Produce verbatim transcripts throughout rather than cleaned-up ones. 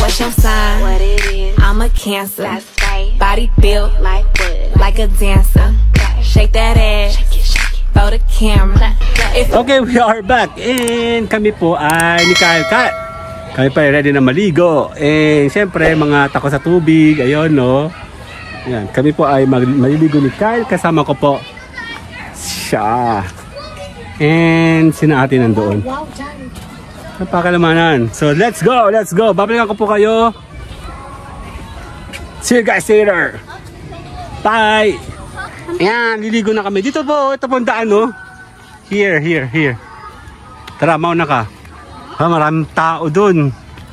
What's your sign? What it is? I'm a Cancer. That's right. Body built like wood, like a dancer. Shake that ass. Shake it, shake it. Throw the camera. Okay, we are back. And kami po ay ni Kyle Kat. Kami pa ready na maligo. And syempre, mga tako sa tubig. Ayun, no? Ayan, kami po ay maliligo ni Kyle. Kasama ko po siya. And sina ate nandoon. Napakalamanan. So let's go, let's go. Babalikan ko po kayo. See you guys later. Bye. Ayan, liligo na kami. Dito po, ito po ang daan, no? Here, here, here. Tara, mauna ka. Ha, maraming tao dun.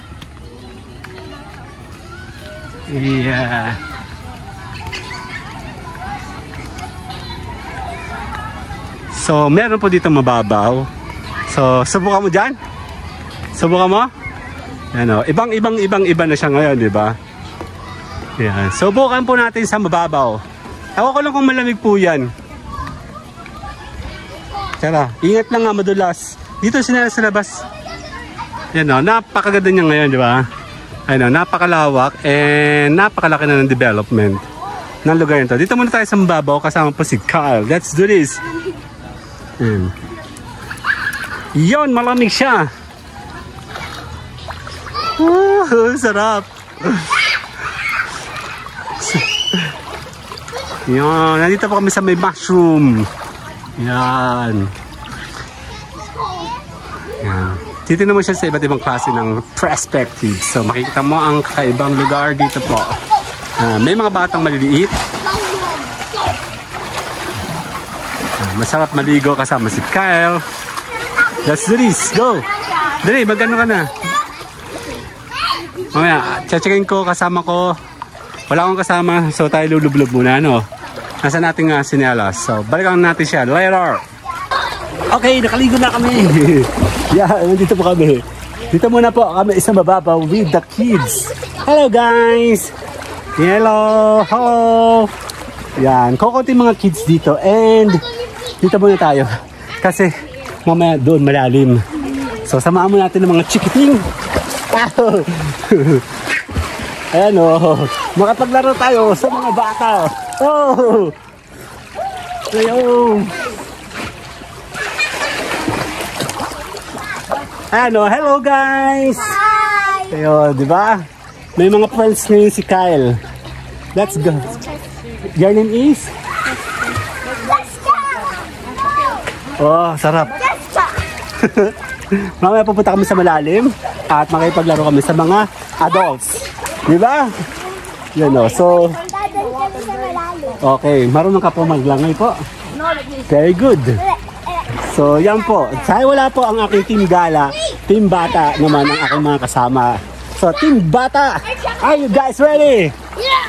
Yeah. So, meron po dito mababaw. So, subukan mo dyan? Subukan mo? Ano, ibang ibang ibang iba na siya ngayon, di ba? Yan. Subukan po natin sa mababaw. Ako ko lang kung malamig po yan. Tara, ingat lang nga madulas. Dito sila sa labas. Yan o, napakaganda niya ngayon, di ba? Ayun o, napakalawak and napakalaki na ng development ng lugar nito. Dito muna tayo sa mababaw kasama po si Kyle. Let's do this. Yan. Yon, malamig siya. Oh, sarap. Yan, nandito po kami sa may mushroom. Yan. Yan. Titignan mo siya sa iba't ibang klase ng perspective. So makikita mo ang kakaibang lugar dito po. Uh, may mga batang maliliit. Uh, masarap maligo kasama si Kyle. Let's do this. Go! Dali, magano ka na? Mamaya, checkin ko kasama ko. Wala akong kasama, so tayo lulublob muna, no? Nasa natin nga sinelas. So, balikan natin siya later. Okay, nakaligo na kami. Yeah, nandito po kami. Dito muna po kami isang mababaw with the kids. Hello, guys! Hello! Hello! Yan, kukunti mga kids dito. And, dito muna tayo. Kasi, mamaya doon malalim. So samahan mo natin ng mga chikiting. Ayan o, oh, makapaglaro tayo sa mga bata. Oh, ayun. Ayan o, hello guys. Hi. Ayun, di ba? May mga friends ngayon si Kyle. Let's go. Your name is? Oh, sarap. Mamaya pupunta kami sa malalim at makipaglaro kami sa mga adults. Di ba? Yan o. So, okay. Marunong ka po maglangay po. Very good. So, yan po. Say wala po ang aking team gala. Team bata naman ang aking mga kasama. So, team bata. Are you guys ready? Yeah!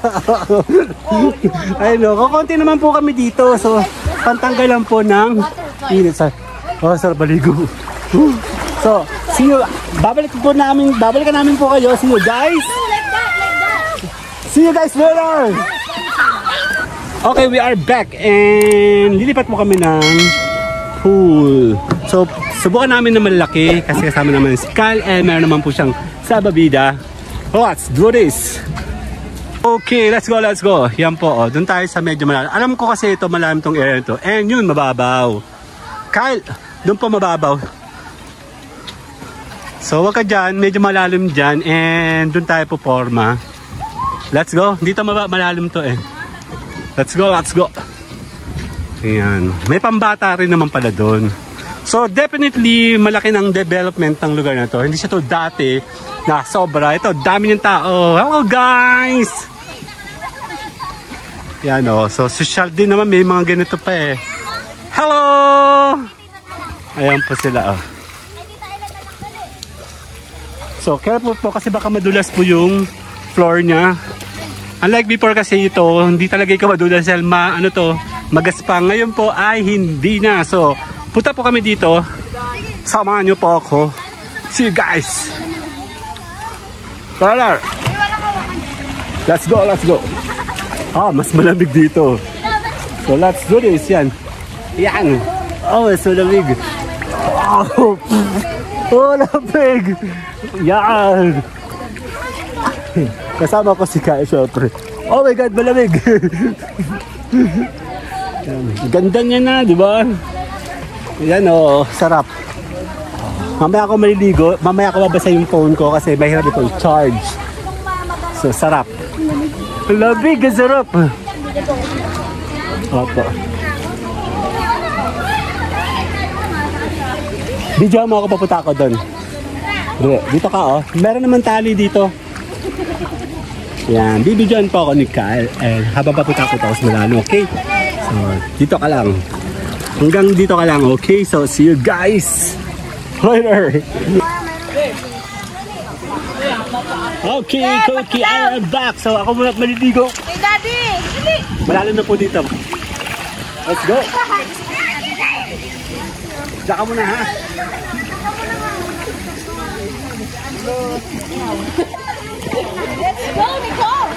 Ayun o. Kukunti naman po kami dito. So, pantanggal lang po ng init sa... Oh, sarap baligo. So, see you. Babalik po namin, babalikan namin po kayo. See you guys. See you guys later. Okay, we are back and lilipat po kami ng pool. So, subukan namin na malaki kasi kasama naman si Kyle and meron naman po siyang sababida. Let's do this. Okay, let's go, let's go. Yan po, oh. Doon tayo sa medyo malalim. Alam ko kasi ito malalim tong area to. And yun, mababaw. Kyle, doon po mababaw. So wag ka dyan, medyo malalim dyan. And doon tayo po forma. Let's go, dito malalim to eh. Let's go, let's go. Ayan, may pambata rin naman pala doon. So definitely malaki ng development ng lugar na to. Hindi siya to dati na sobra. Ito, dami ng tao. Hello guys. Yan o, so social din naman, may mga ganito pa eh. Hello! Ayan po sila oh. So careful po kasi baka madulas po yung floor niya. Unlike before kasi ito, hindi talaga ikaw madulas dahil ma, ano to, magaspang. Ngayon po ay hindi na. So punta po kami dito. Samahan nyo po ako. See you guys. Tara. Let's go, let's go. Ah, mas malamig dito. So let's do this. Yan. Yan. Oh, mas malamig. Oh, oh lamig. Yan. Kasama ko si Kyle, syempre. Oh my God, malamig! Ganda niya na, di ba? Yan o, oh, sarap. Mamaya ako maliligo, mamaya ako mabasa yung phone ko kasi mahirap ito i-charge. So, sarap. Labig, ang sarap. Opo. Video mo ako, papunta ako doon. Dito ka oh. Meron naman tali dito. Yan, bibidyoan po ako ni Kyle. And habang papunta ako tapos malalo, okay? So, dito ka lang. Hanggang dito ka lang, okay? So, see you guys later. Okay, Cookie, I am back. So, ako muna maliligo. Hey, Daddy! Malalo na po dito. Let's go. Diyan ka muna, ha? Let's go, Nicole!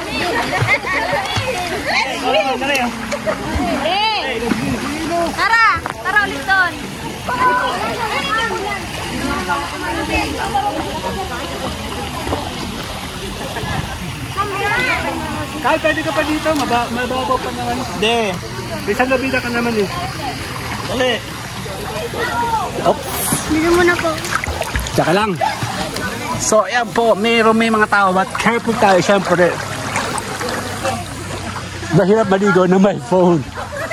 Let's go! Hey! Tara! Tara ulit doon! Kyle, pwede ka pa dito. Maba mababaw pa naman. Hindi. May salabida ka naman eh. Dali. Oops. Dito muna po. Tsaka lang. So, ayan po. Mayroon may mga tao. But careful tayo, syempre. Mahirap maligo na may phone.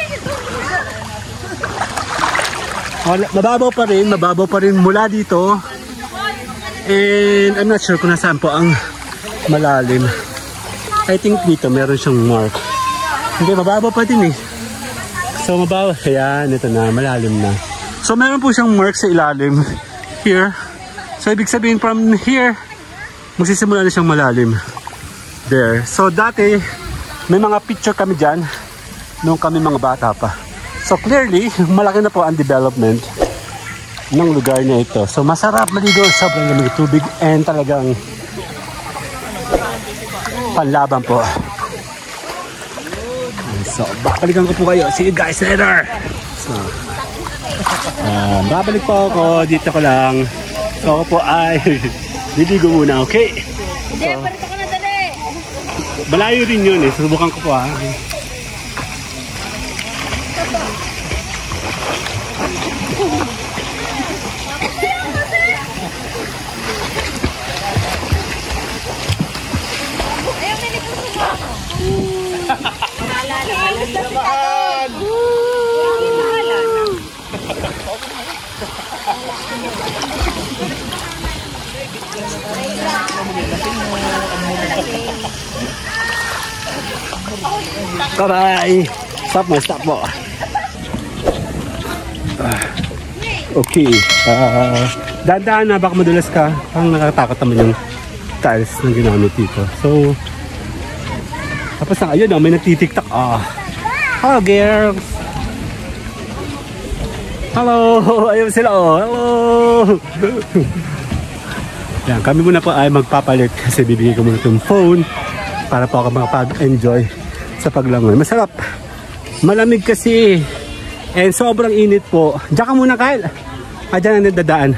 Mababaw pa rin. Mababaw pa rin mula dito. And I'm not sure kung nasaan po ang malalim. I think dito meron siyang mark. Hindi, mababaw pa din eh. So, mababaw. Ayan, ito na. Malalim na. So, meron po siyang mark sa ilalim. Here. So, ibig sabihin from here, magsisimula na siyang malalim. There. So, dati, may mga picture kami dyan nung kami mga bata pa. So, clearly, malaki na po ang development ng lugar na ito. So, masarap maligo. Sobrang lamig tubig and talagang panlaban po. So, babalikan ko po kayo. See you guys later. So, uh, babalik po ako. Dito ko lang. So, ako po ay diligo muna, okay? Hindi, parito ka na dali. Malayo rin yun eh. Subukan ko po ha. Bye-bye! Stop mo, stop mo. Uh, okay. Uh, Dadaan na, baka madulas ka. Parang nakatakot naman yung tiles na ginamit dito. So, tapos na, ayun oh, may nagtitiktak. Ah. Hello, girls! Hello! Ayun sila oh! Hello! Yan, kami muna po ay magpapalit kasi bibigay ko muna itong phone para po ako makapag-enjoy sa paglangoy. Masarap. Malamig kasi and sobrang init po. Diyan ka muna, Kyle. Ah, dyan na nadadaan.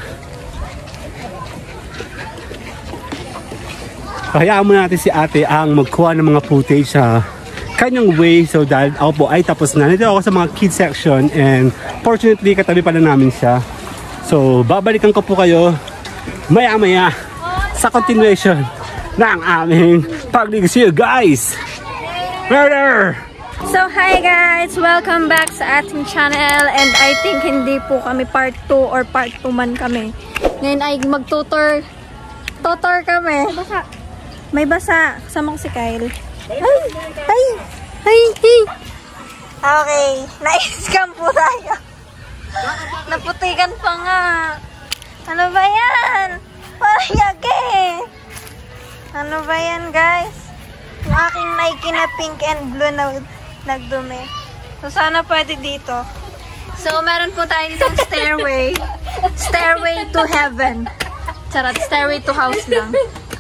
Hayaan muna natin si ate ang magkuha ng mga footage sa kanyang way. So dahil ako po ay tapos na. Nandito ako sa mga kids section and fortunately katabi pala namin siya. So babalikan ko po kayo maya maya sa continuation ng aming pagligo. See you guys! Murder! So hi guys! Welcome back sa ating channel and I think hindi po kami part two or part two man kami. Ngayon ay mag-tutor tutor kami. Basa. May basa. Kasama ko si Kyle. Ay! Ay! Ay! Ay! Okay. Na-scam po tayo. Naputikan pa nga. Ano ba yan? Payage! Ano ba yan guys? Yung aking Nike na pink and blue na nagdumi. So, sana pwede dito. So, meron po tayo ditong stairway. Stairway to heaven. Charot, stairway to house lang.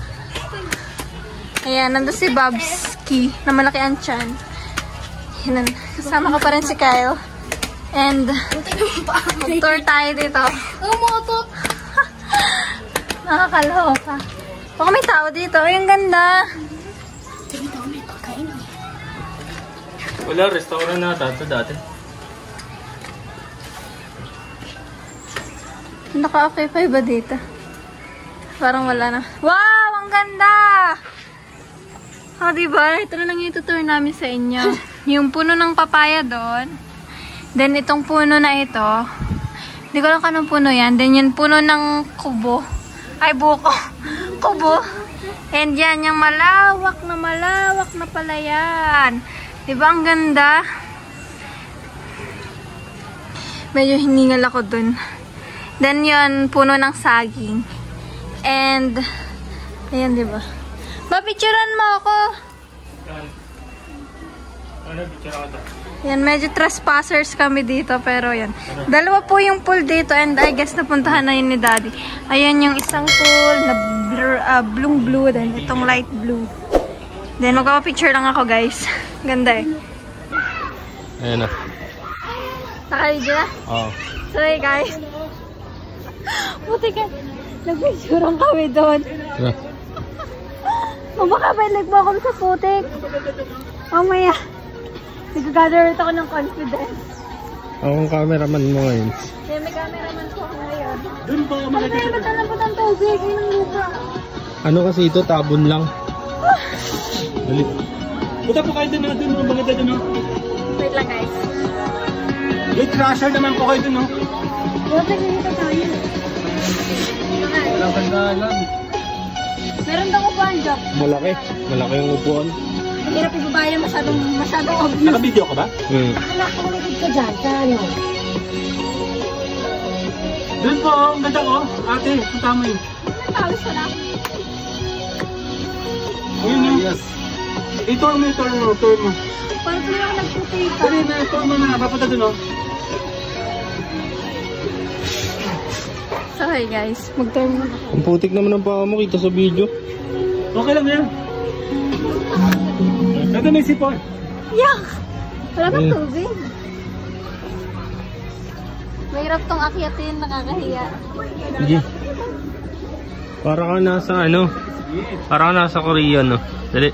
Ayan, nandun si Babski na malaki ang tiyan. Yan, kasama ko pa rin si Kyle. And, mag-tour tayo dito. Umutot! Nakakaloka. Baka may tao dito. Ay, ang ganda. Wala, restaurant na ito dati. Naka-occupy ba dito? Parang wala na. Wow! Ang ganda! O, oh, diba? Ito na lang yung tutur namin sa inyo. Yung puno ng papaya doon. Then, itong puno na ito. Hindi ko lang kanong puno yan. Then, yung puno ng kubo. Ay, buko. Kubo. And yan, yung malawak na malawak na pala yan. Diba ang ganda? Medyo hiningal ako dun. Then yun, puno ng saging. And, ayan diba? Mapicturan mo ako. Ano, picture ako ito? Yan, medyo trespassers kami dito. Pero yan. Dalawa po yung pool dito. And I guess napuntahan na yun ni Daddy. Ayan yung isang pool na uh, blue blue. Then itong light blue. Then magpapapicture lang ako guys. Ganda eh. Ayan na. Naka-video na? Oo. So hey guys. Buti ka. Nag-picturean kami doon. Tara. Mabakabalik mo ako sa putik. Mamaya. Nag-gather ako ng confidence. Ako ang cameraman mo ngayon. Yeah, may cameraman po ako ngayon. Doon po Ano na yung ba't po ng tubig? Yun ang lupa. Ano kasi ito, tabon lang. Dali. Punta po kayo doon, no? Doon, maganda doon, no? Wait lang guys. May crusher naman po kayo doon, no? Wala pa dito tayo. Walang kandalan. Meron daw upuan, Jock. Malaki. Malaki yung upuan. Ang hirap ibabaya, masyadong, masyadong obvious. Naka-video ka ba? Hmm. Anak ko ulit ka dyan, sa ano? Doon po, ang ganda ko. Ate, punta mo yun. Tawis ko lang. Ayun, no? Yes. I-tour mo, i-tour mo, tour mo. Parang sila ako nagputika. Dali na, tour mo na. Papunta doon, no? So hey guys, mag-tour mo. Ang putik naman ang paa mo, kita sa video. Okay lang yan. Ito may sipon. Yak! Wala bang Eh. tubig? Mahirap tong akyatin, nakakahiya. Sige. Para ka nasa ano? Para ka nasa Korea, no? Dali.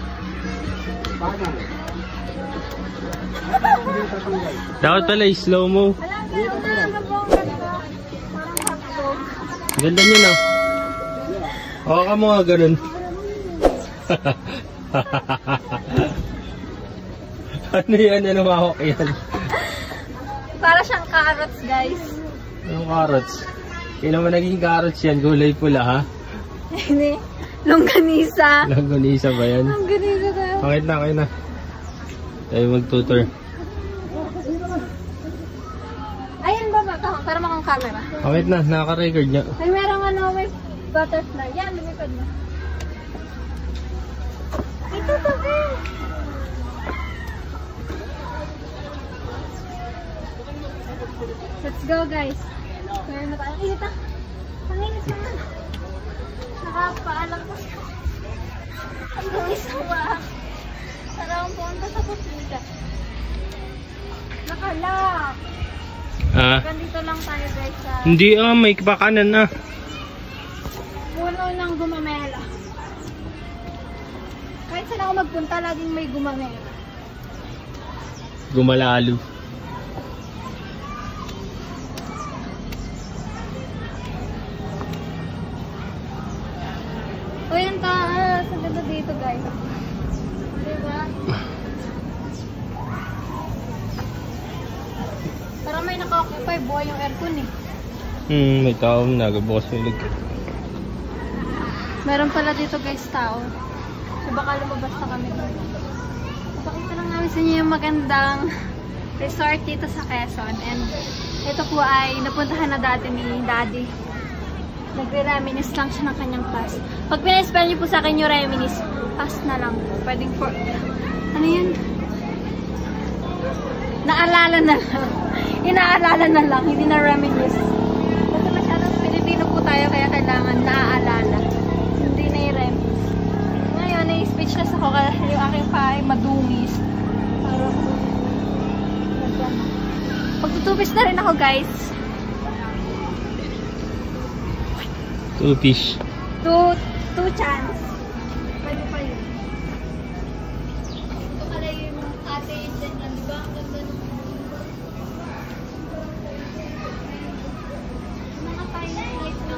Dapat pala i-slow mo. Alam, meron na naman po ang ganda. Parang hotdog. Ganda niya, no? Oo ka mo nga ganun. Ano yan? Ano mahawak yan? Para siyang carrots, guys. Anong carrots? Kailan mo naging carrots yan? Gulay pula, ha? Hindi. Longganisa. Langganisa ba yan? Longganisa tayo. Pakit na, kayo na. Tayo mag-tutor. Ayun ba ba? Para makang camera. Pakit na, nakaka-record niya. Ay, merong ano, may butterfly. Yan, lumipad na. Ito to, eh. Let's go, guys. Meron na tayo. Ang init ah. Ang init naman. Nakapaalam ko. Ang gawis na ba? Tara akong punta sa putika. Nakalak. Ah, Ganito lang tayo, guys, sa hindi ah, may pakanan na. puno ng gumamela. Kahit saan ako magpunta, laging may gumamela. Gumalalo. O yan taas. Ang ganda dito, guys. Diba? Parang may naka-occupy. Buhay yung aircon eh. Hmm, may tao nagabukas yung lig. Meron pala dito, guys, tao. So baka lumabas na kami dito. Pakita lang namin sa inyo yung magandang resort dito sa Quezon. And ito po ay napuntahan na dati ni Daddy. Nagre-reminis lang siya ng kanyang pass. Pag pina-spell niyo po sa akin yung reminis, pass na lang po. Pwedeng for... Ano yun? Naalala na lang. Inaalala na lang, hindi na reminis. Kasi masyadong Pilipino po tayo, kaya kailangan naaalala. Hindi na i-reminis. Ngayon, na-speechless ako kasi yung aking pa ay madungis. Parang... Pagtutupis na rin ako, guys. Two fish. Two, Two chance. Pwede pa yun. Ito pala yung ate din lang, di ba? Ang ganda nung mga tiny lights na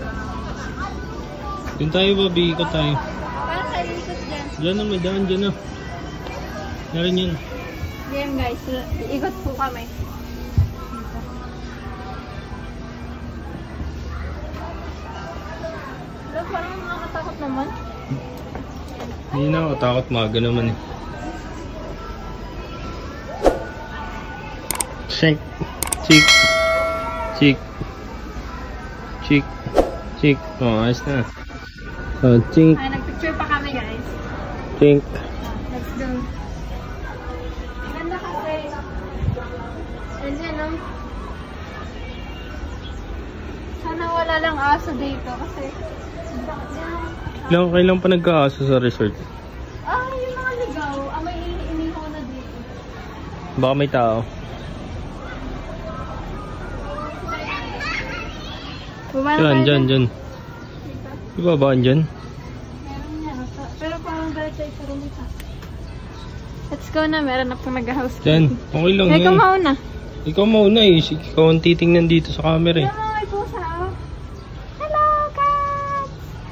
ito. Doon tayo, Bobby. Ikot tayo. Parang tayo ikot dyan. Diyan na, may daan. Diyan na. Narin yan. Game guys, ikot po kami. Pero parang nakakatakot naman. Hindi na ako takot, maga naman eh. Shank. Chick. Chick. Chick. Chick. Oh, ayos na. Oh, chink. Ay, nagpicture pa kami guys. Chink. Let's go. Ganda kasi. And then, um, sana wala lang aso dito kasi Ilang kailan pa nagka-aso sa resort? ah, yung mga ligaw, ah, may iniho na dito. Baka may tao. Bumana Diyan, tayo dyan, dyan. Di ba ba dyan? Meron yan. Pero parang balik tayo sa room ito. Let's go na, meron na pong Dyan. nag-housekeeping. Okay lang May yan. kumaw na. Ikaw mauna eh. Ikaw ang titingnan dito sa camera eh. Ay, pusa oh. Hello, cats!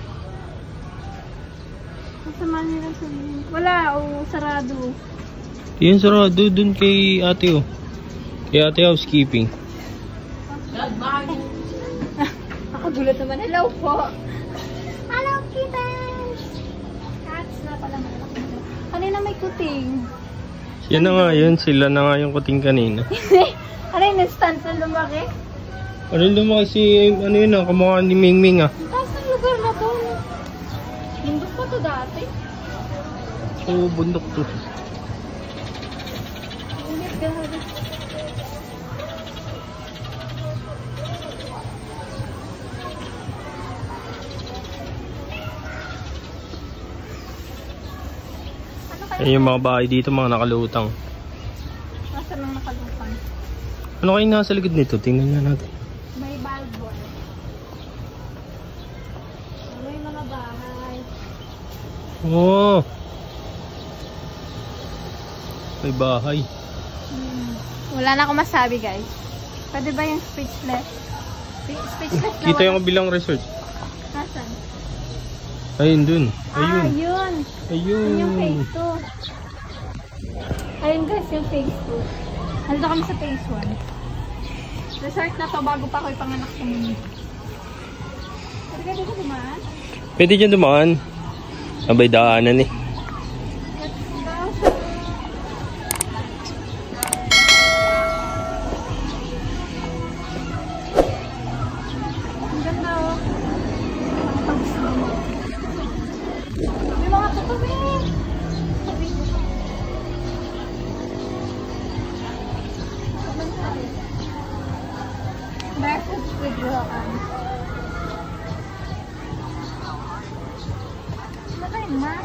Masama nila sabihin. Wala, oh, sarado. Yan sarado dun kay ate oh. Kay ate housekeeping. Nakagulat naman. Hello po. Hello, kittens! Cats na pala. Kanina may kuting. Yan na nga yun. Sila na nga yung kuting kanina. Ano yung instant na lumaki? Ano yung lumaki si, ano yun ah, kamukha ni Ming Ming ah. Ang taas ng lugar na to. Bundok pa to dati. Oo, bundok to. Init, grabe. Eh, yung mga bahay dito, mga nakalutang. Nasa nang nakalupang. Ano kayo nasa likod nito? Tingnan nga natin. May balbon. May mga bahay. Oh! May bahay. Hmm. Wala na akong masabi guys. Pwede ba yung speechless? Spe- Speechless na Kita wala- yung kabilang resort. Nasaan? Ayun dun. Ah, Ayun. yun. Ayun. Yun yung phase two. Ayun guys, yung phase two. Nandito kami sa phase one. Resort na to bago pa ako ipanganak sa mundo. Pwede ka dito dumaan? Pwede dyan dumaan. Abay daanan eh. Let's go. Ang ganda oh. May mga tatabi. Breakfast with Rohan. Ano tayo na?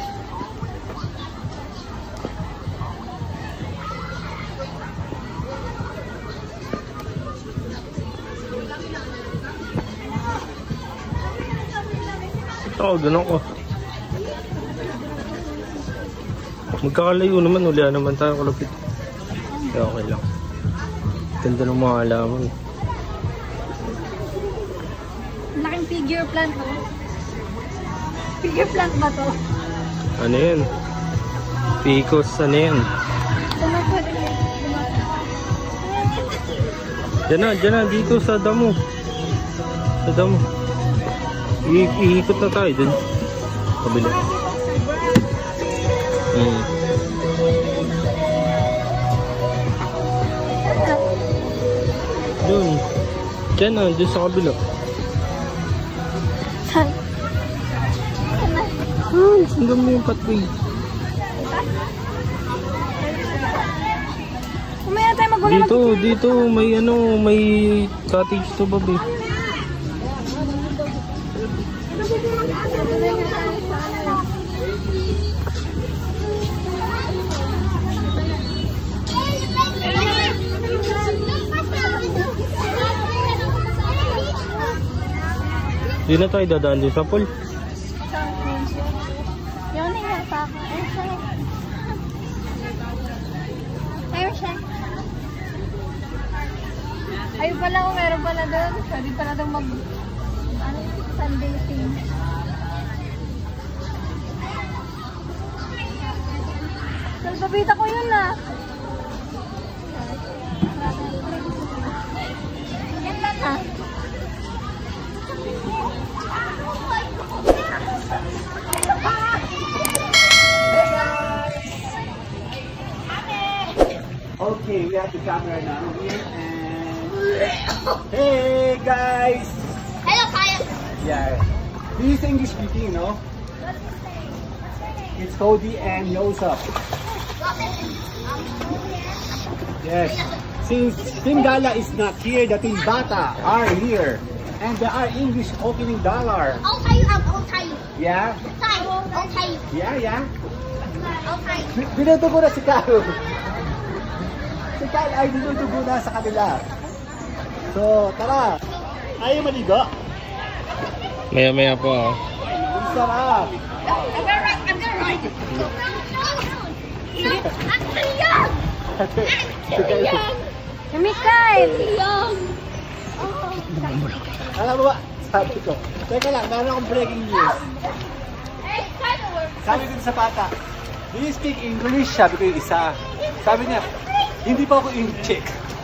Oo, doon ako. Magkakalayo naman, ulihan naman tayo kalapit. Kaya okay lang. Ganda ng mga halaman. Laking figure plant to. Figure plant ba to? Ano yan? Picos, ano yan? Ano pwede mo? Diyan na, diyan na, dito sa damo. Sa damo. I- iikot na tayo dun. Kabila. Hmm. Dun. Diyan na, dun sa kabila. Saan? Ah, sundan mo yung pathway. Kumaya tayo magulo Dito, dito, may ano, may cottage to, babe. Hindi na tayo dadaan din sa pool. Saan? pa ako. Ay, sorry. Ayun siya. Ayun pala, oh, meron pala doon. Pwede pala doon mag... Ano, Sunday thing. Nagpapita ko yun ah. Ganda na. Okay, we have the camera now here and hey guys! Hello, Kyle! Yeah, this is English speaking, no? It's Cody and Yosef. Yes, since Team Gala is not here, the Team Bata are here. And they are English opening dollar. I'll tell you, I'll tell you. Yeah? I'll tell you. Yeah, yeah. I'll tell you. Dinudugo na si Kyle. Si Kyle ay dinudugo na sa kanila. So, tara. Ayaw maligo? Maya maya po ah. Ang sarap. I'm gonna write, I'm gonna write. No, no, no. I'm too young. I'm too young. Kami, Kyle! Young. Alam mo ba, sabi ko, teka lang, meron akong breaking news. Hey, Tyler. Sabi ko sa bata, do you speak English? Sabi ko yung isa. Sabi niya, hindi pa ako English.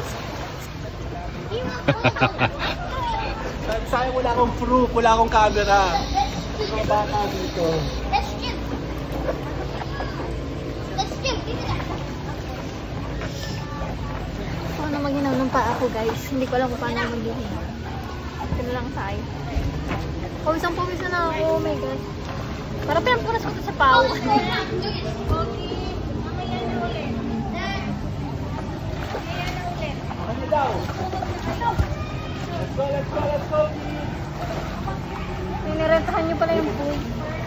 Sabi sa'yo, wala akong proof, wala akong camera. Mga bata dito. Let's skip. Let's skip. Give me that. Ako na maghinaw ng paa ko, guys. Hindi ko alam kung paano maghihinaw. Ito na lang sa'yo. Pawisang pawisa na ako. Oh my God. Para pinampunas ko ito sa pao. Ano daw? Let's go, let's go, let's go. Pinirentahan niyo pala yung pool.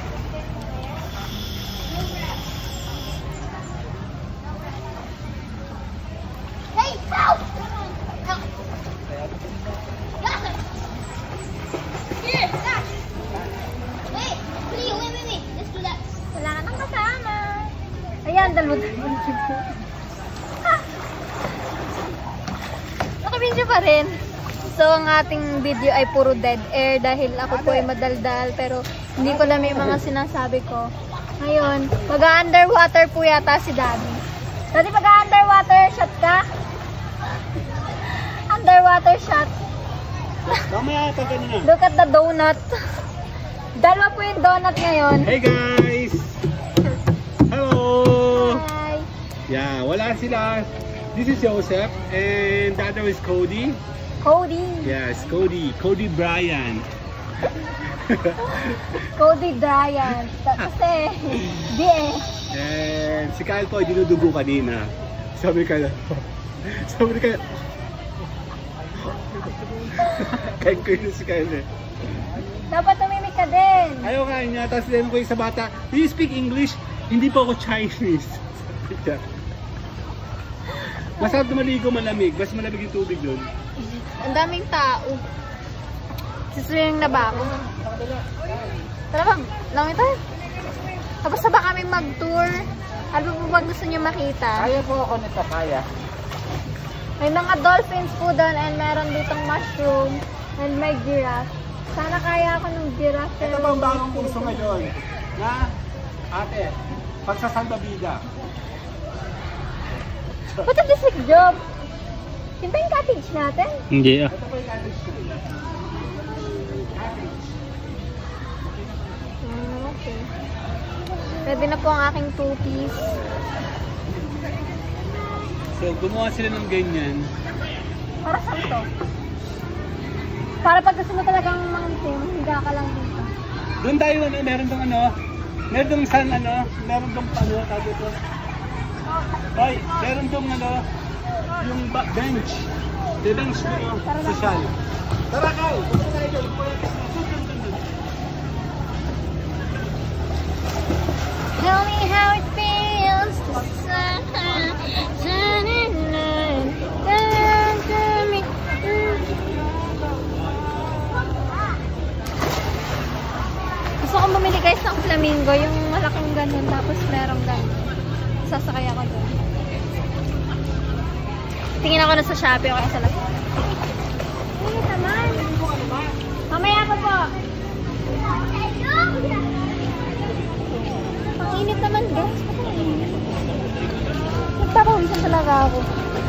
Hey, help! Help. Got it. Here, that. Wait, wait, wait, wait, wait. Let's do that. Wala ka nang kasama. Ayan, dalawa-dalawa. Nakabidyo pa rin. So, ang ating video ay puro dead air dahil ako po ay madaldal pero hindi ko lang may mga sinasabi ko. Ngayon, mag-underwater po yata si Daddy. Daddy, mag-underwater shot ka? Underwater shot. Mamaya pag ano na. Look at the donut. Dalawa po yung donut ngayon. Hey guys! Hello! Hi! Yeah, wala sila. This is Joseph and the other is Cody. Cody. Yes, Cody. Cody Bryan. Cody Bryant. Kasi, di eh. And si Kyle po ay dinudugo kanina. Sabi ka na. Sabi ka na. Kain ko yun si Kyle eh. Dapat tumimik ka din. Ayaw kain niya. Tapos din ko yung sa bata, do you speak English? Hindi po ako Chinese. Sabi niya. Masarap na maligo, malamig. Mas malamig yung tubig doon. Ang daming tao. Sisuyang na ba ako? Tara ba? Lang ito. Tapos na ba kami mag-tour? Ano po ba gusto niyo makita? Kaya po ako nito, kaya. May mga dolphins po doon and meron ditong mushroom and may giraffe. Sana kaya ako ng giraffe. Ito bang bagong kurso ngayon? Na, ate, pagsasandabida. What a basic job! Yun ba yung cottage natin? Hindi ah. Ito po yung cottage ko. Cottage. Hmm, okay. Pwede na po ang aking two-piece. So, gumawa sila ng ganyan. Para saan to? Para pag gusto mo talagang mangintim, higa ka lang dito. Doon tayo, ano, meron dong ano, meron dong san, ano, meron dong ano, tabi ito. Hoy, meron dong ano, yung bench. The bench na yung social. Tara, Kyle! Gusto tayo doon. Tell me how it feels to sun, sun and night. Tell me. Gusto kong bumili guys ng flamingo, yung malaki. malaking ganun, tapos merong ganun. Sasakay ako doon. Tingin ako na sa Shopee o kaya sa Lazada. Ay, naman. Mamaya pa po. Ang init naman, guys. Nagpapawisan talaga ako.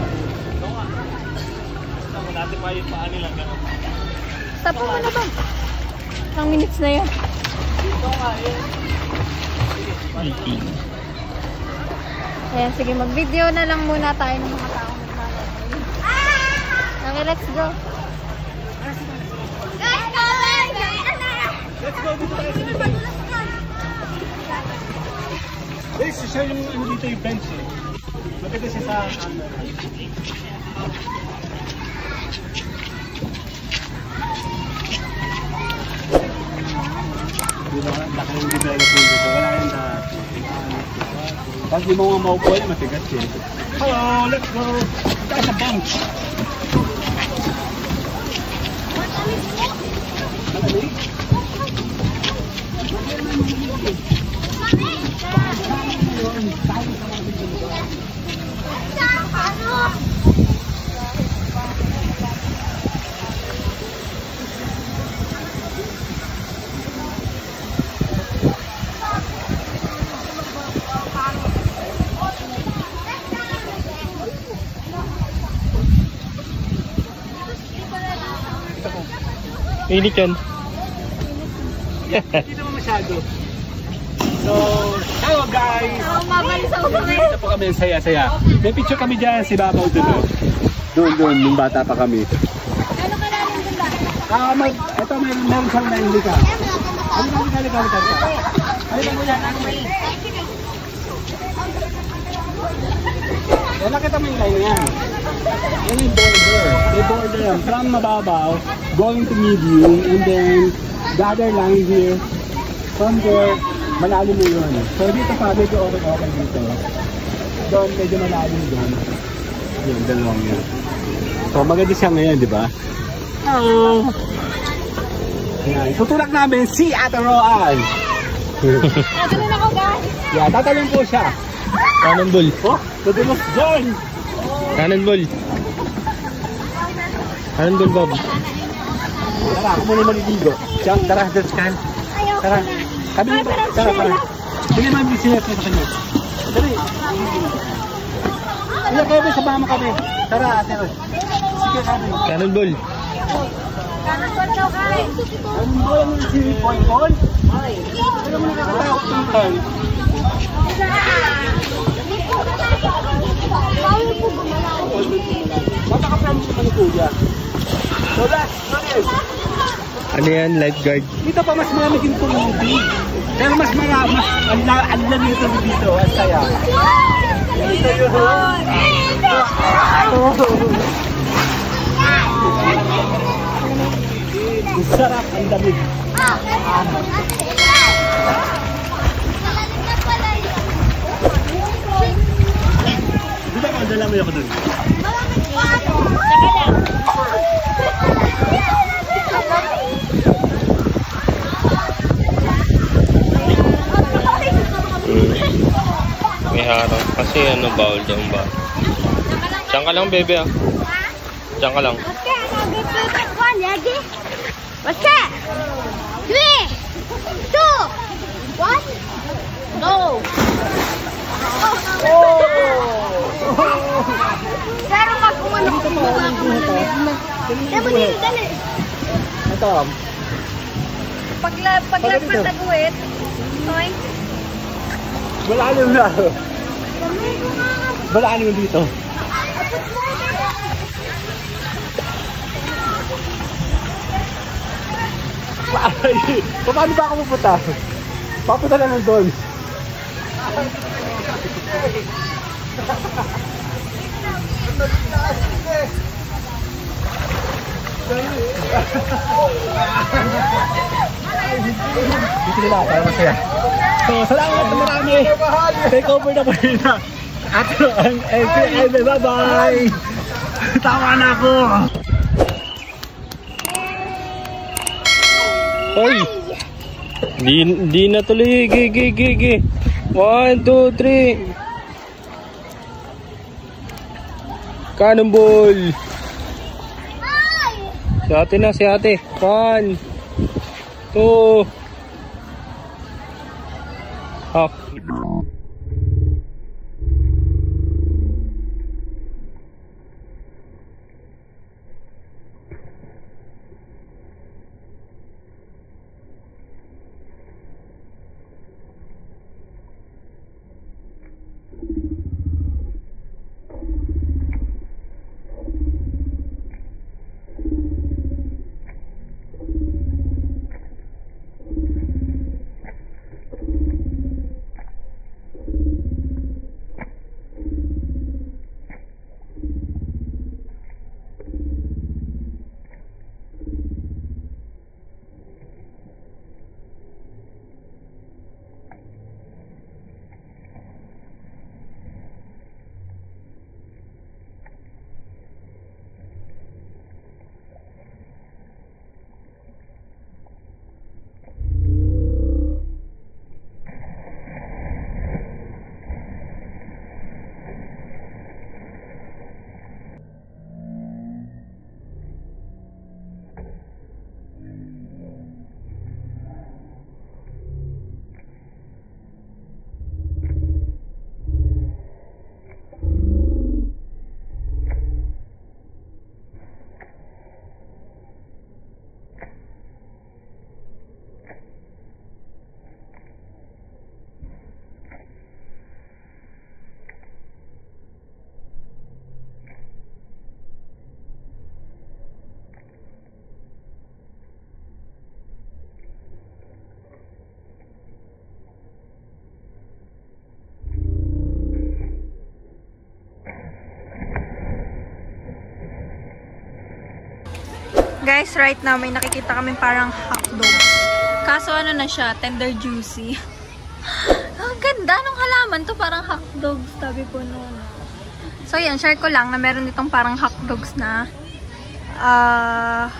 Dati pa yung paan nila gano'n. Stop mo na ba? Ilang minutes na yan. eighteen. Ayan, sige, mag-video na lang muna tayo ng mga taong naglalagay. Okay, let's go. Guys, guys! Let's go dito tayo sa guys, siya yung ano dito yung bench eh. Maganda siya sa ano. Diba? Laki yung develop dito. Wala yung lahat. Tapos di mo nga maupo yan, matigas eh. Hello, let's go! Tayo sa bench! Init yan. Hindi naman masyado. So, hello guys! Oh, mabalis ako kami. Dito po kami, saya-saya. May picture kami dyan, si Babaw doon. Doon, doon, nung bata pa kami. Ano ka namin dun ba? Ah, mag, ito meron, meron siyang nahili ka. Ano ka, halika, halika, halika. Halika mo yan, ano yan. Yan, nakita mo yung line yan. Yan yung border. May border yan. From mababaw, going to medium, and then the other line here, from there, malalim mo yun. So dito pa, medyo okay-okay dito. Doon, medyo malalim doon. Yun, dalawang yun. So maganda siya ngayon, di ba? Hello! Yan. Tutulak namin si Ate Roan. Tatalon ako, guys. Yeah, tatalon po siya. Cannonball. Oh, tutulak John! Cannonball. Cannonball, Bob. Tara, ako muna maliligo. Jump, tara, let's can. Tara. Kami na, tara, tara. Sige naman, bisinap ko sa kanya. Dali. Iya, kayo ba, sabama kami. Tara, ate. Sige kami. Cannonball. Cannonball daw, guys. Ano ba yung si Point Point? Ay. Ano mo nakakatakot ng time? Bata ka pa mo kuya. So last, okay. Ano yan? Lifeguard. Dito pa mas maraming yung tubig. Pero mas marami, mas anlan yung tubig dito. Ang saya. Dito yun. Ang sarap, ang damit. Di ba kung dala mo ako dun? May harap. Kasi ano, bawal daw ba? Diyan ka lang, bebe ah. Diyan ka lang. What's that? Three, two, one, go! Oh! Pero pag umano ko mo ako Dapat dito, dali. Ito. Pagla paglagpas na guwit. Okay. Malalim na. Malalim dito. Ay, paano ba ako pupunta? Papunta na lang doon. Dito nila, para masaya. So, salamat na marami. Take over na po yun na. At ang L P M, bye-bye! Tawa na ako! Hoy! Di, di na tuloy. Gigi, gigi. One, two, three. Cannonball. Si ate na, si ate. One, two. Up. Guys, right now may nakikita kami parang hotdog. Kaso ano na siya, tender juicy. Ang ganda ng halaman to, parang hotdogs, sabi ko noon. So yan, share ko lang na meron ditong parang hotdogs na ah uh,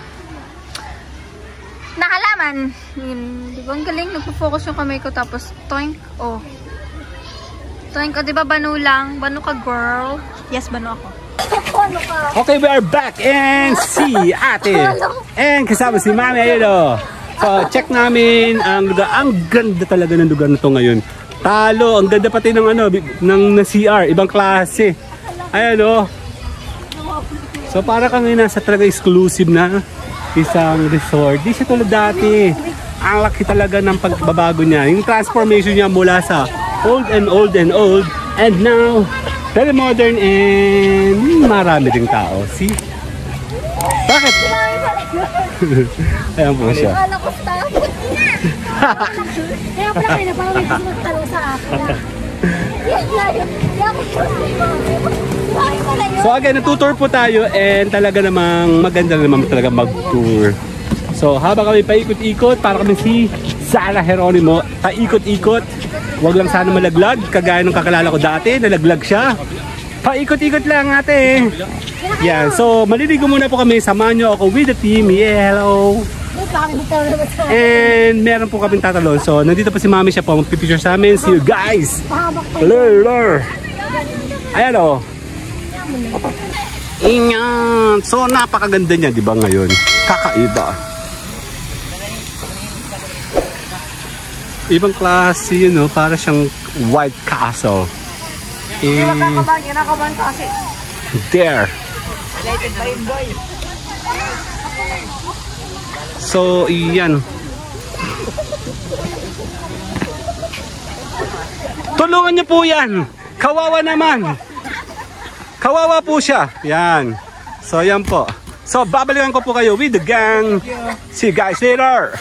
na halaman. Yun, di ba ang galing, nagpo-focus yung kamay ko tapos toink, oh. Toink, oh, di ba banu lang? Banu ka, girl? Yes, banu ako. Okay, we are back and si ate and kasama si mami, ayun o. So check namin ang lugar. Ang ganda talaga ng lugar na to ngayon. Talo, ang ganda pati ng ano, ng, ng C R, ibang klase. Ayun o. So para kang nasa talaga exclusive na isang resort. Di siya tulad dati. Ang laki talaga ng pagbabago niya. Yung transformation niya mula sa old and old and old and now very modern and marami ding tao. See? Bakit? Ayan po siya. Kala ko staff. Kaya pala kayo na parang may magtanong sa akin. So again, natutour po tayo and talaga namang maganda naman talaga mag-tour. So habang kami paikot-ikot, para kami si Sara Geronimo, paikot-ikot. Huwag lang sana malaglag, kagaya nung kakalala ko dati, nalaglag siya. Paikot-ikot lang ate. Yan, so maliligo muna po kami, samahan nyo ako with the team. Yeah, hello. And meron po kaming tatalon. So nandito pa si mami, siya po magpipicture sa amin. See you guys later. Ayan o. Ingat. So napakaganda niya, di ba ngayon? Kakaiba. Ibang klase, you know, para siyang White Castle. Eh, there. So, iyan. Tulungan niyo po yan. Kawawa naman. Kawawa po siya. Yan. So, yan po. So, babalikan ko po kayo with the gang. See you guys later.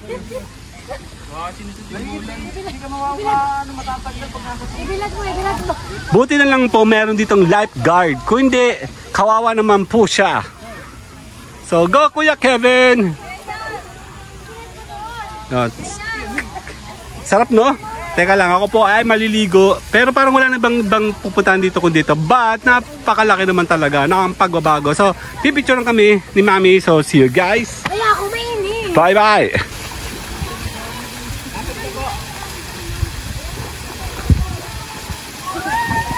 Buti na lang po meron ditong lifeguard. Kung hindi, kawawa naman po siya. So go Kuya Kevin. Oh, sarap no? Teka lang, ako po ay maliligo. Pero parang wala na bang, bang pupuntahan dito kung dito. But napakalaki naman talaga ng pagbabago. So pipicturean kami ni Mami. So see you guys. Wala ako mainit. Bye bye.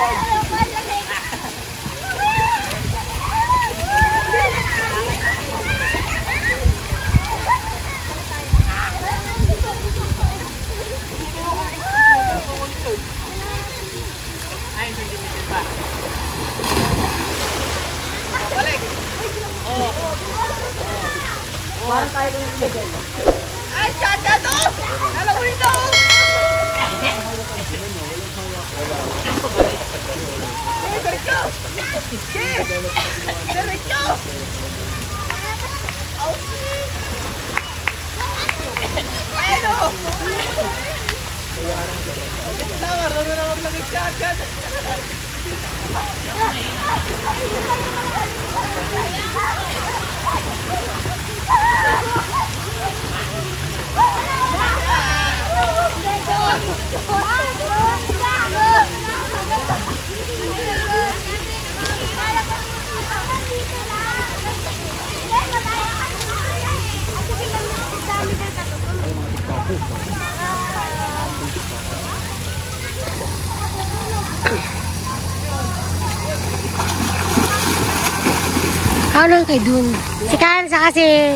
Kau lang kay Dun. Si Kansa kasi.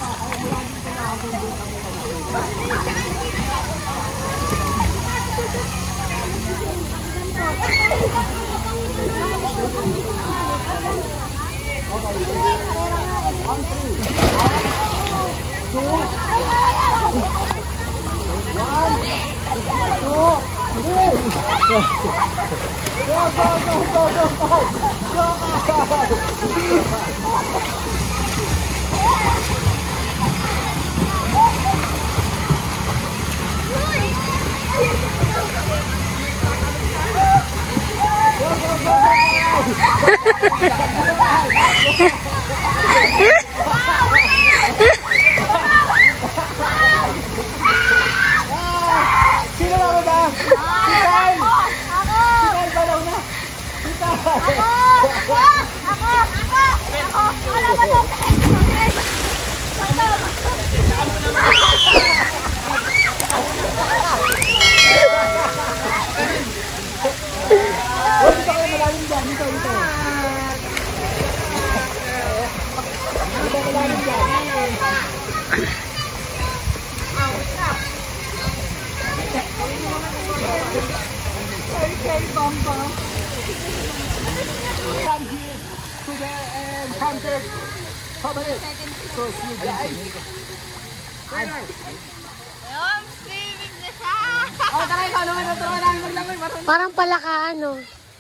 Parang palaka ano.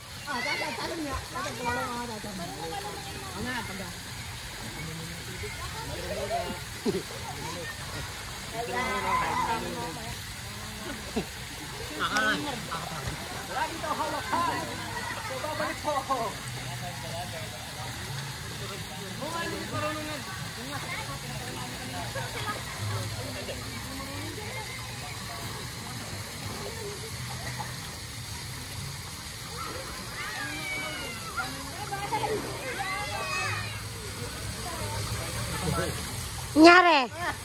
Nyare.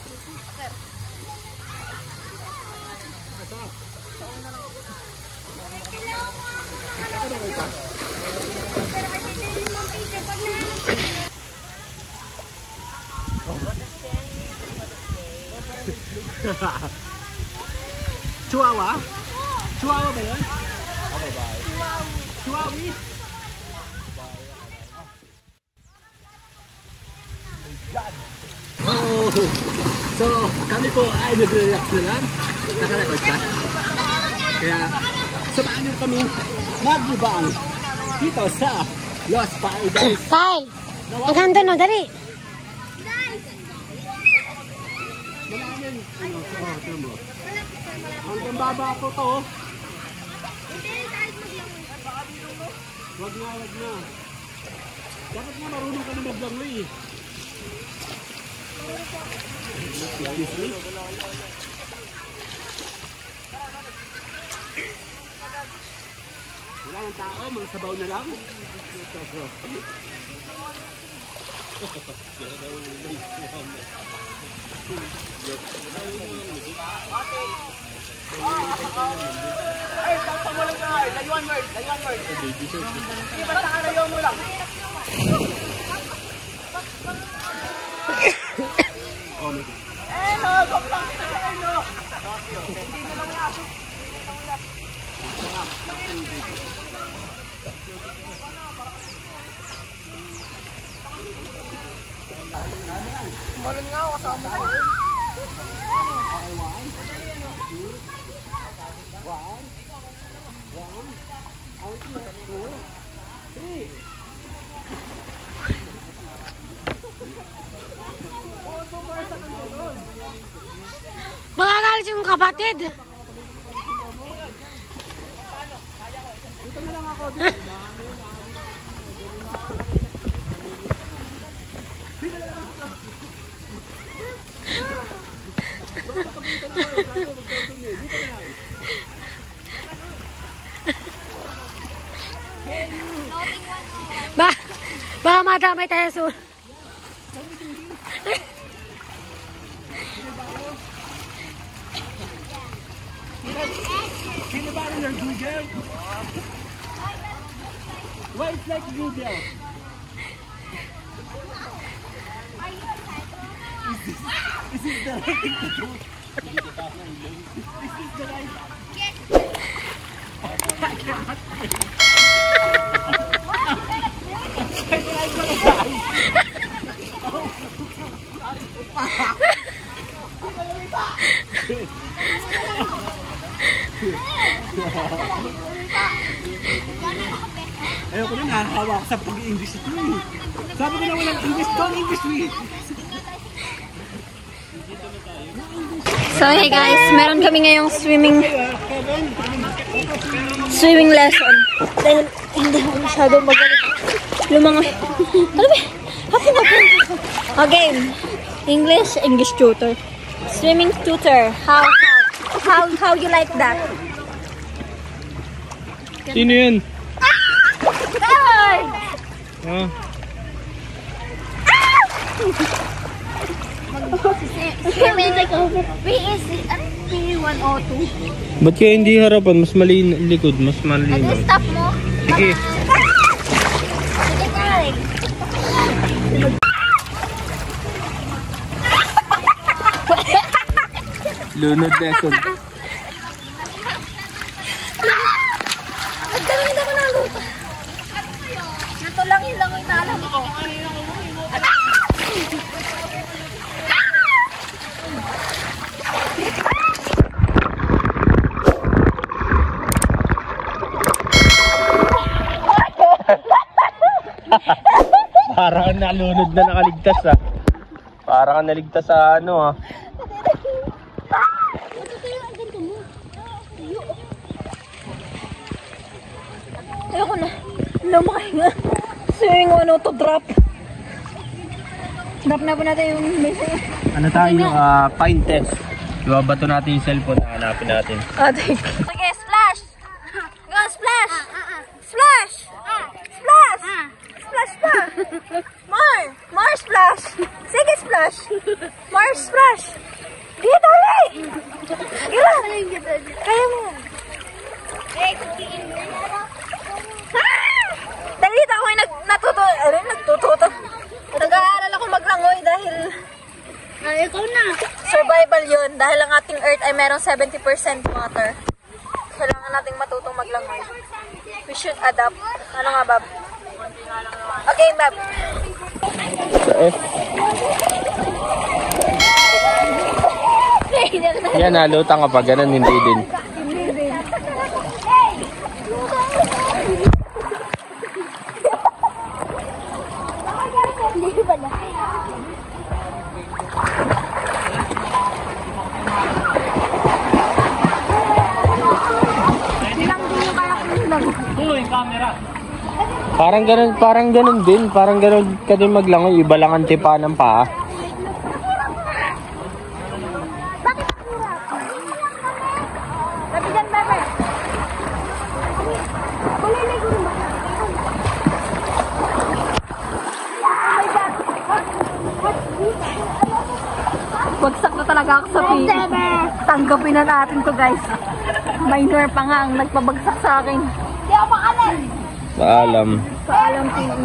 Chihuahua? Chihuahua ba yun? Chihuahua? Oh, so kami po ay nag-relax na lang. Naka-record ka? Kaya samahan niyo kami maglibang dito sa Los Paradise. Tay, hanggang doon o, dali. Malamin. Ano? Oh, ito mo. Hanggang baba po to. Wag na, wag na. Dapat nga marunong ka na maglangoy eh. Wala ng tao, mga sabaw na lang. Ay, tapang mo lang tayo. Magagalit yung kapatid. Ba, baka madamay tayo sa Why it's like video? Is this, is this the right thing to do? Is this the right? I cannot ayoko na nahahawa ako sa pag-i-English ito eh. Sabi ko na walang English to, English eh. So hey guys, meron kami ngayong swimming swimming lesson. Dahil hindi ako masyado magaling lumangoy. Ano ba? Happy na po. Okay, English, English tutor. Swimming tutor. How, how, how, how you like that? Sino yan? Ah. Swimming like over. P is P one oh two. Ba't kaya hindi harapan? Mas mali likod, mas malinaw. Ano stop mo? Sige. Sige tayo. Lunod lesson. Nagdamit ako ng lupa. Ito lang yun lang yung naalam ko. Parang nalunod na nakaligtas ah. Parang naligtas sa ano ah. Ayoko na. Lumaki nga. Swimming ano to drop. Drop na po natin yung missing. Ano tayo? Uh, pine test. Ibabato natin yung cellphone na hanapin natin. Okay, splash! Go, splash! Splash! Splash! Splash pa! More! More splash! Sige, splash! More splash! Dito ulit! Gira! Kaya mo! Dali, ako ay nag natuto, ano, nagtututo. Nag-aaral ako maglangoy dahil Ay, ikaw na. survival yun. Dahil ang ating earth ay merong seventy percent water. Kailangan nating matutong maglangoy. We should adapt. Ano nga, Bab? Okay, Bab. Yan, nalutang kapag ganun, hindi din. Hindi ba na? Parang ganun, parang ganun din. Parang ganun ka din maglangoy. Iba lang ang tipa ng paa. Bagsak na talaga ako sa pili. Tanggapin na natin to, guys. minor pa nga ang nagpabagsak sa akin. Hindi ako makalan. Paalam. Paalam P E.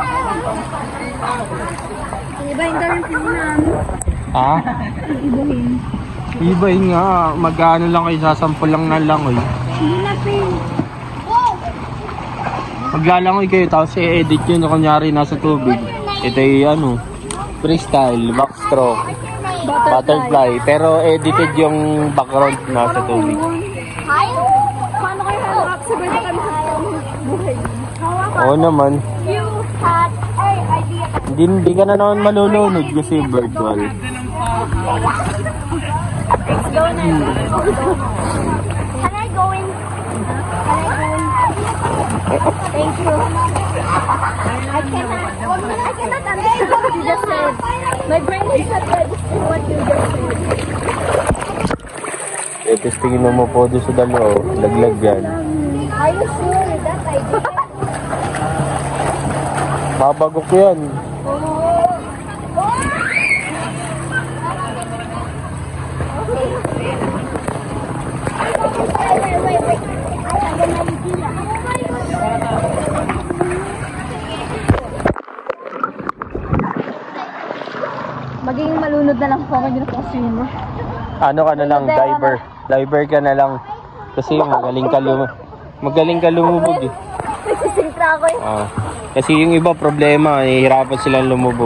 Ibahin ka rin P E namin. Ha? Ibahin. Ibahin nga. Mag-ano lang kayo, sasampol lang na langoy. Hindi na P E. Maglalangoy kayo, tapos i-edit nyo na kunyari nasa tubig. Ito yung ano, freestyle, backstroke, Butterfly. butterfly. Pero edited yung background nasa tubig. Hi? Paano kayo hawak? Sabay na kami sa buhay. Oo naman. You had a idea. Hindi, hindi ka na naman malulunod kasi virtual. Let's go na. Can I go in? Can I go in? Thank you. I cannot, I cannot understand what you just said. My brain is not registering what you just said. Eh, tapos tingin mo po doon sa dalawa, laglag yan. Are you sure that idea? Mabagok yan. Magiging malunod na lang po ako dito sa swimmer. Ano ka na lang, diver. Diver ka na lang. Kasi magaling ka lum magaling ka lumubog eh. Nagsisintra ako eh. Ah. Kasi yung iba problema, nahihirapan silang lumubog.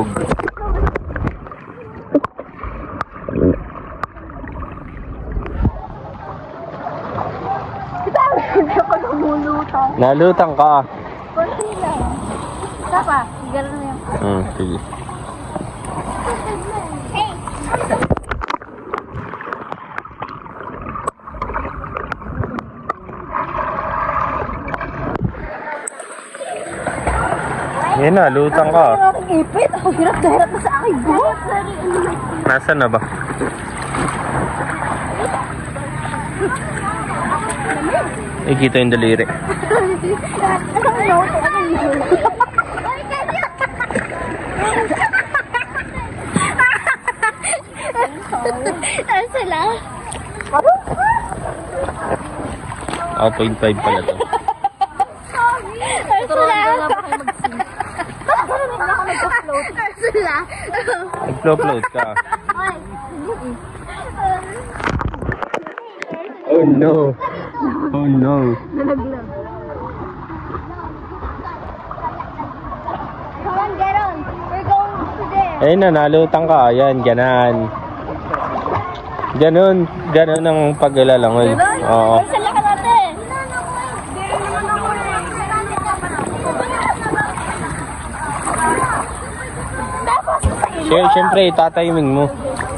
Hindi ako namulutang. Nalutang ka. Konti lang. Tapa, gano'n na yan. Hmm, sige. Hey! Yan na, lutang ka. Ang aking ipit. Ako hirap na hirap na sa aking buhok. Nasaan na ba? Eh, kita yung daliri. Ano sila? Ah, point five pala to. Ano sila? Ano sila? Nag-float ka. Oh no. Oh no. Nalaglag. Come on, get on. We're going to there. Ayun na, nalutang ka. Ayan, ganan. Ganon. Ganon ang pag-alalangoy. Oo. Sala ka natin. Siyempre, tatiming mo.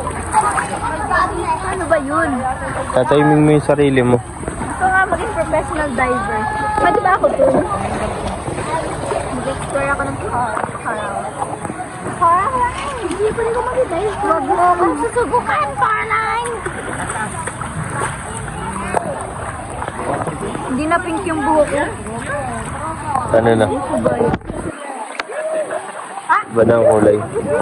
Ano ba yun? Tatiming mo yung sarili mo. Gusto nga maging professional diver. Pwede ba ako dun? Mag-explore ako ng Caroline. Caroline! Hindi ko rin ko mag-dive. Huwag mo akong susubukan, Caroline! Hindi na pink yung buhok ko. Ano na? Ba na ang kulay?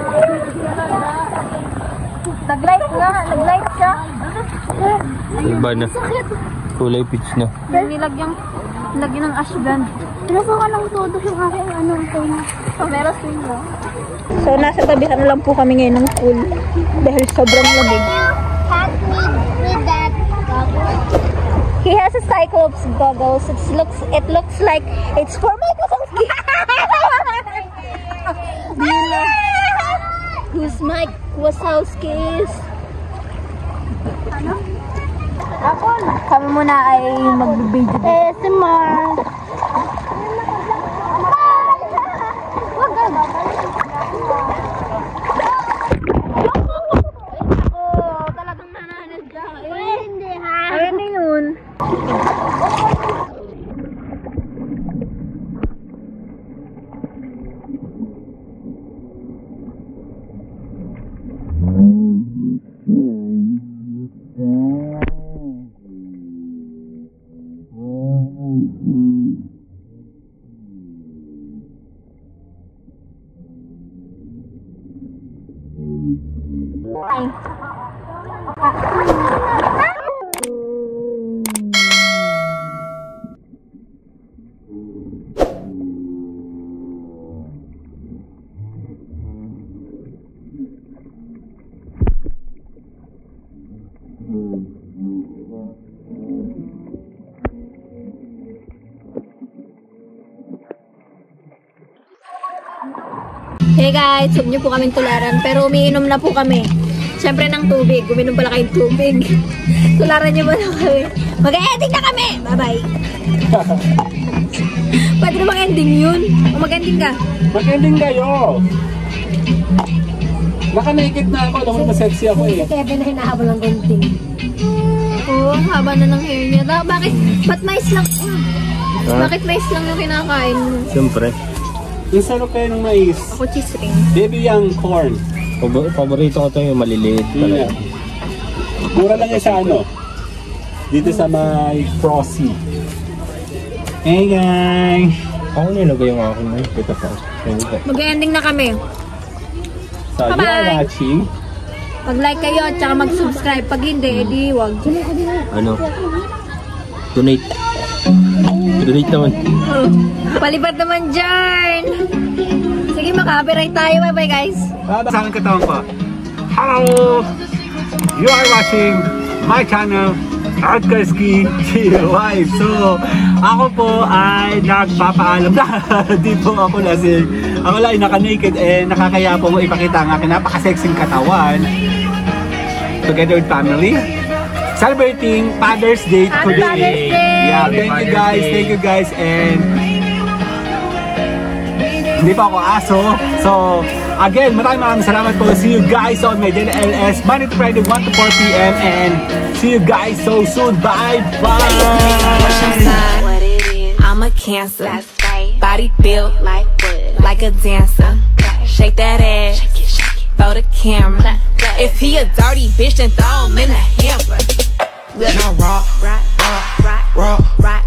Nag-light nga, nag-light siya. Iba na. Kulay peach na. Nilagyan, nilagyan ng ashgan. Pinasukan ng todo yung aking ano, camera swing mo. So, nasa tabihan lang po kami ngayon ng pool dahil sobrang lamig. Help me with that goggles. He has a Cyclops goggles. It looks, it looks like it's for Mike Wazowski. Do you know who's Mike Wazowski's? Ano? Ako. Kami muna ay mag-video. Eh, si Mar. Wag ka. Oh, talagang nananad ka. Eh, hindi ha. Ayun na yun. Ay. Hey guys, huwag niyo po kaming tularan. Pero umiinom na po kami. Siyempre ng tubig. Uminom pala kayong tubig. Tularan niyo ba na kami? Mag-ending na kami! Bye-bye! Pwede na mag-ending yun? O mag-ending ka? Mag-ending kayo! Naka-naked na ako. Alam mo, masexy ako eh. Si Kevin na hinahabol ng gunting. Oo, ang haba na ng hair niya. Da, bakit? Ba't mais lang? Ha? Bakit mais lang yung kinakain mo? Siyempre. Yung sarap kayo ng mais. Ako cheese ring. Baby young corn. Pabor- Paborito ko ito yung maliliit talaga. Yeah. Mura lang yan sa ano. Dito sa may Frosty. Hey guys! Ako nilagay yung akin na. Ito pa. Mag-ending na kami. So you Bye-bye. are watching. Mag-like kayo at saka mag-subscribe. Pag hindi, edi wag. Ano? Donate. Donate naman. Oh, palipad naman dyan. Sige, maka-copyright tayo. Bye-bye guys. Bye-bye. Saan katawan ko? Hello! You are watching my channel, Arkaski Wife. So, ako po ay nagpapaalam na. Di po ako lasing. Ako lang ay naka-naked and nakakaya po mo ipakita ang aking napaka-sexing katawan. Together with family. Celebrating Father's Day Happy today. Father's Day! Yeah, thank you guys, thank you guys, and hindi pa ako aso. So, again, maraming maraming salamat po. See you guys on my daily L S, Monday to Friday, one to four P M And see you guys so soon. Bye! Bye! What it is, I'm a Cancer. That's right. Body built like wood, like a dancer. Shake that ass, throw the camera. If he a dirty bitch, then throw him in the hamper. Now rock, rock, rock, rock, rock, rock.